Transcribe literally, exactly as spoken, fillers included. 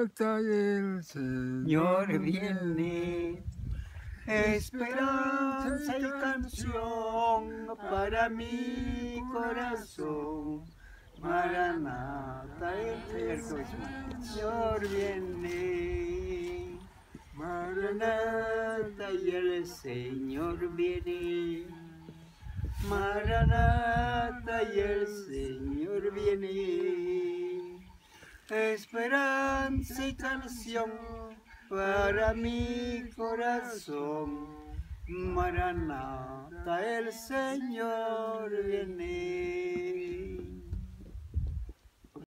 Maranata, el Señor viene. Esperanza y canción para mi corazón. Maranata, el Señor viene. Maranata, y el Señor viene. Maranata, y el Señor viene. Esperanza y canción para mi corazón. Maranata, el Señor viene.